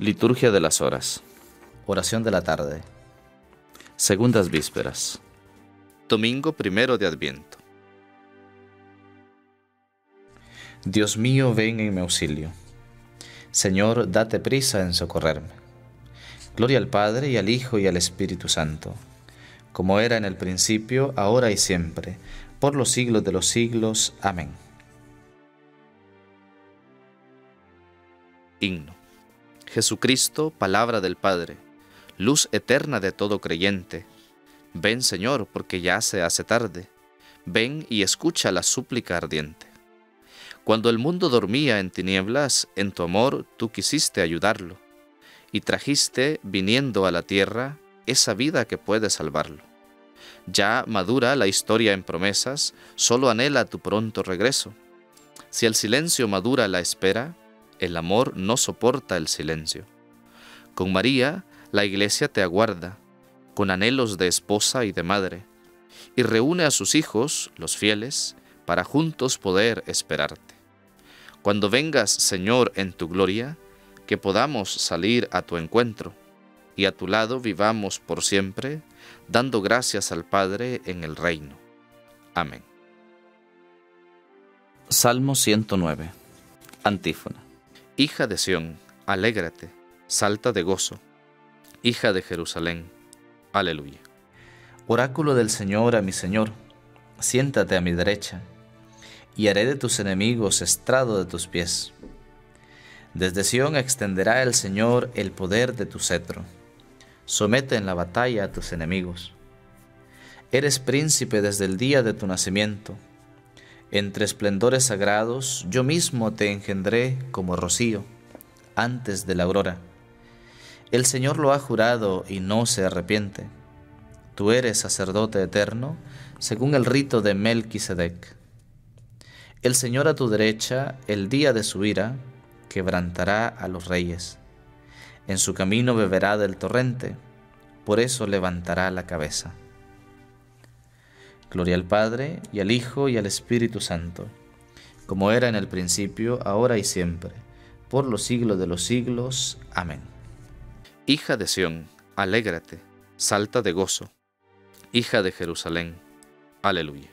Liturgia de las horas. Oración de la tarde. Segundas vísperas. Domingo 1 de Adviento. Dios mío, ven en mi auxilio. Señor, date prisa en socorrerme. Gloria al Padre, y al Hijo, y al Espíritu Santo, como era en el principio, ahora y siempre, por los siglos de los siglos. Amén. Himno. Jesucristo, palabra del Padre, luz eterna de todo creyente. Ven, Señor, porque ya se hace tarde. Ven y escucha la súplica ardiente. Cuando el mundo dormía en tinieblas, en tu amor tú quisiste ayudarlo, y trajiste, viniendo a la tierra, esa vida que puede salvarlo. Ya madura la historia en promesas, solo anhela tu pronto regreso. Si el silencio madura la espera, el amor no soporta el silencio. Con María, la Iglesia te aguarda, con anhelos de esposa y de madre, y reúne a sus hijos, los fieles, para juntos poder esperarte. Cuando vengas, Señor, en tu gloria, que podamos salir a tu encuentro, y a tu lado vivamos por siempre, dando gracias al Padre en el reino. Amén. Salmo 109. Antífona. Hija de Sión, alégrate, salta de gozo. Hija de Jerusalén, aleluya. Oráculo del Señor a mi Señor, siéntate a mi derecha, y haré de tus enemigos estrado de tus pies. Desde Sión extenderá el Señor el poder de tu cetro. Somete en la batalla a tus enemigos. Eres príncipe desde el día de tu nacimiento. Entre esplendores sagrados yo mismo te engendré como rocío, antes de la aurora. El Señor lo ha jurado y no se arrepiente. Tú eres sacerdote eterno, según el rito de Melquisedec. El Señor a tu derecha, el día de su ira, quebrantará a los reyes. En su camino beberá del torrente, por eso levantará la cabeza. Gloria al Padre, y al Hijo, y al Espíritu Santo, como era en el principio, ahora y siempre, por los siglos de los siglos. Amén. Hija de Sión, alégrate, salta de gozo. Hija de Jerusalén, aleluya.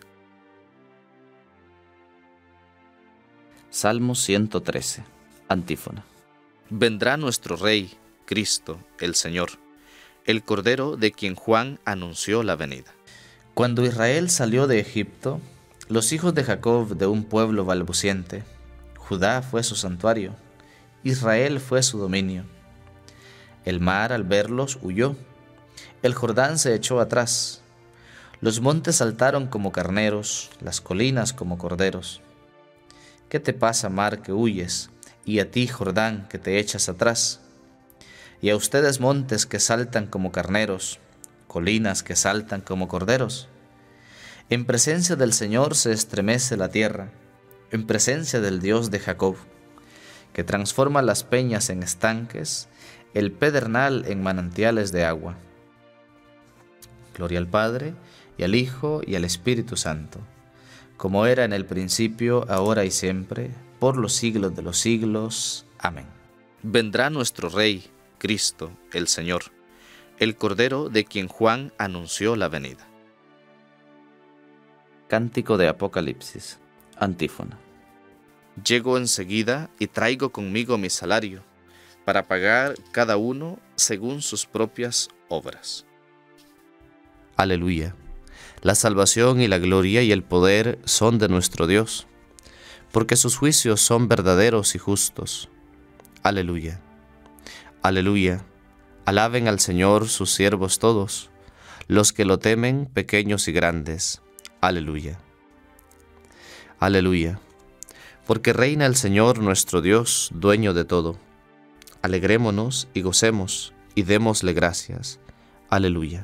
Salmo 113. Antífona. Vendrá nuestro Rey, Cristo, el Señor, el Cordero de quien Juan anunció la venida. Cuando Israel salió de Egipto, los hijos de Jacob de un pueblo balbuciente, Judá fue su santuario, Israel fue su dominio. El mar al verlos huyó, el Jordán se echó atrás, los montes saltaron como carneros, las colinas como corderos. ¿Qué te pasa, mar, que huyes? Y a ti, Jordán, que te echas atrás. Y a ustedes, montes que saltan como carneros, colinas que saltan como corderos. En presencia del Señor se estremece la tierra, en presencia del Dios de Jacob, que transforma las peñas en estanques, el pedernal en manantiales de agua. Gloria al Padre, y al Hijo, y al Espíritu Santo, como era en el principio, ahora y siempre, por los siglos de los siglos. Amén. Vendrá nuestro Rey, Cristo, el Señor, el Cordero de quien Juan anunció la venida. Cántico de Apocalipsis. Antífona. Llego enseguida y traigo conmigo mi salario, para pagar cada uno según sus propias obras. Aleluya. La salvación y la gloria y el poder son de nuestro Dios, porque sus juicios son verdaderos y justos. Aleluya. Aleluya. Alaben al Señor sus siervos todos, los que lo temen, pequeños y grandes. Aleluya. Aleluya. Porque reina el Señor nuestro Dios, dueño de todo. Alegrémonos y gocemos, y démosle gracias. Aleluya.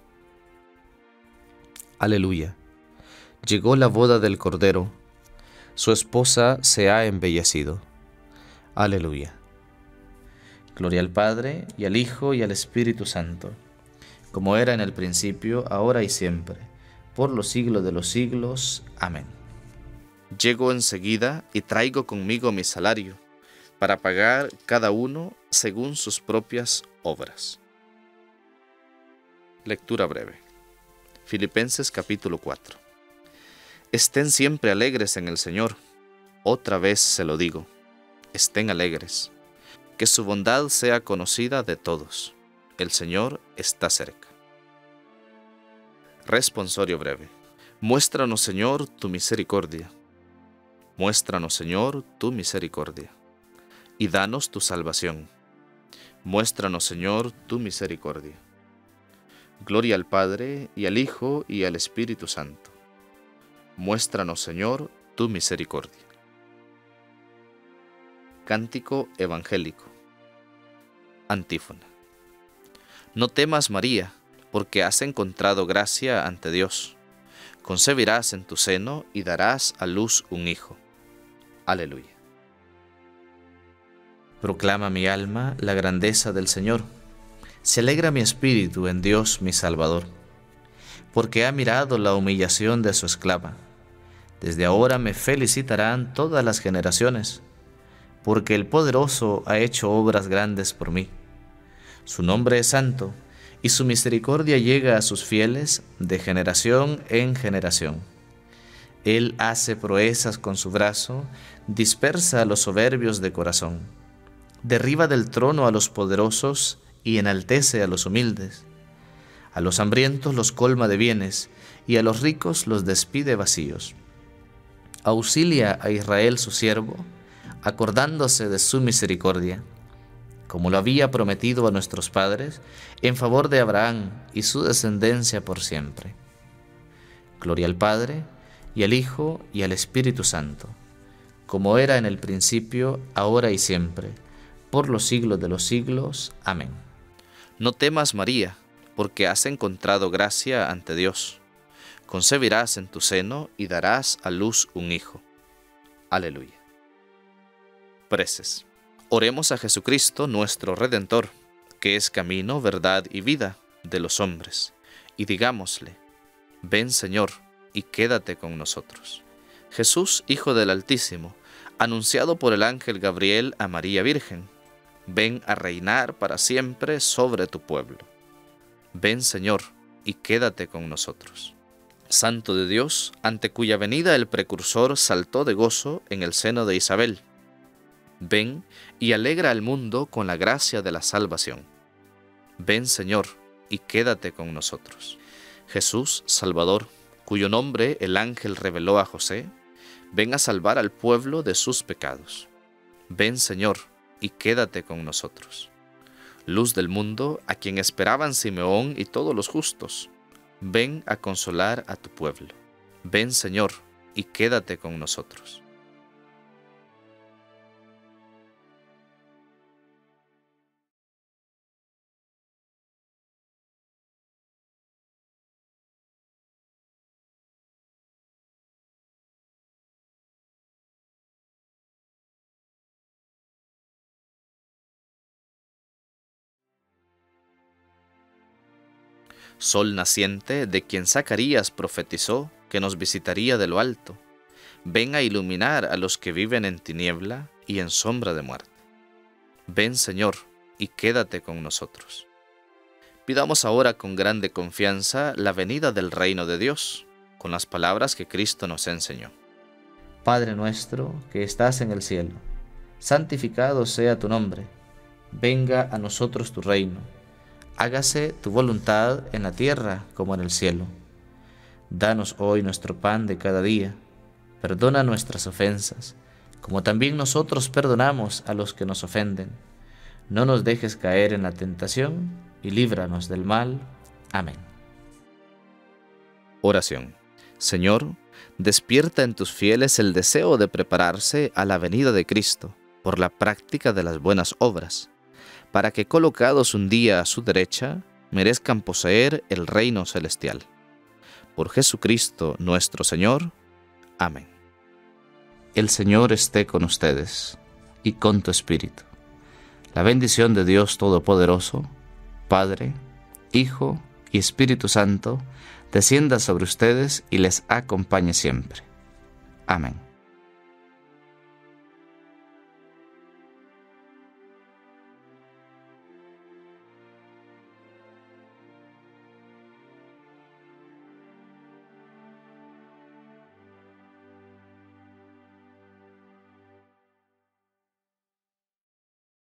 Aleluya. Llegó la boda del Cordero, su esposa se ha embellecido. Aleluya. Gloria al Padre, y al Hijo, y al Espíritu Santo, como era en el principio, ahora y siempre, por los siglos de los siglos. Amén. Llego enseguida y traigo conmigo mi salario, para pagar cada uno según sus propias obras. Lectura breve. Filipenses capítulo 4. Estén siempre alegres en el Señor. Otra vez se lo digo, estén alegres. Que su bondad sea conocida de todos. El Señor está cerca. Responsorio breve. Muéstranos, Señor, tu misericordia. Muéstranos, Señor, tu misericordia. Y danos tu salvación. Muéstranos, Señor, tu misericordia. Gloria al Padre, y al Hijo, y al Espíritu Santo. Muéstranos, Señor, tu misericordia. Cántico evangélico. Antífona. No temas, María, porque has encontrado gracia ante Dios. Concebirás en tu seno y darás a luz un hijo. Aleluya. Proclama mi alma la grandeza del Señor. Se alegra mi espíritu en Dios mi Salvador, porque ha mirado la humillación de su esclava. Desde ahora me felicitarán todas las generaciones, porque el Poderoso ha hecho obras grandes por mí. Su nombre es santo, y su misericordia llega a sus fieles de generación en generación. Él hace proezas con su brazo, dispersa a los soberbios de corazón. Derriba del trono a los poderosos y enaltece a los humildes. A los hambrientos los colma de bienes, y a los ricos los despide vacíos. Auxilia a Israel su siervo, acordándose de su misericordia, como lo había prometido a nuestros padres, en favor de Abraham y su descendencia por siempre. Gloria al Padre, y al Hijo, y al Espíritu Santo, como era en el principio, ahora y siempre, por los siglos de los siglos. Amén. No temas, María, porque has encontrado gracia ante Dios. Concebirás en tu seno y darás a luz un hijo. Aleluya. Preces. Oremos a Jesucristo, nuestro Redentor, que es camino, verdad y vida de los hombres, y digámosle: ven, Señor, y quédate con nosotros. Jesús, Hijo del Altísimo, anunciado por el ángel Gabriel a María Virgen, ven a reinar para siempre sobre tu pueblo. Ven, Señor, y quédate con nosotros. Santo de Dios, ante cuya venida el precursor saltó de gozo en el seno de Isabel, ven y alegra al mundo con la gracia de la salvación. Ven, Señor, y quédate con nosotros. Jesús, Salvador, cuyo nombre el ángel reveló a José, ven a salvar al pueblo de sus pecados. Ven, Señor, y quédate con nosotros. Luz del mundo, a quien esperaban Simeón y todos los justos, ven a consolar a tu pueblo. Ven, Señor, y quédate con nosotros. Sol naciente, de quien Zacarías profetizó que nos visitaría de lo alto, ven a iluminar a los que viven en tiniebla y en sombra de muerte. Ven, Señor, y quédate con nosotros. Pidamos ahora con grande confianza la venida del reino de Dios, con las palabras que Cristo nos enseñó. Padre nuestro, que estás en el cielo, santificado sea tu nombre. Venga a nosotros tu reino. Hágase tu voluntad en la tierra como en el cielo. Danos hoy nuestro pan de cada día. Perdona nuestras ofensas, como también nosotros perdonamos a los que nos ofenden. No nos dejes caer en la tentación y líbranos del mal. Amén. Oración. Señor, despierta en tus fieles el deseo de prepararse a la venida de Cristo por la práctica de las buenas obras, para que colocados un día a su derecha, merezcan poseer el reino celestial. Por Jesucristo nuestro Señor. Amén. El Señor esté con ustedes y con tu espíritu. La bendición de Dios Todopoderoso, Padre, Hijo y Espíritu Santo, descienda sobre ustedes y les acompañe siempre. Amén.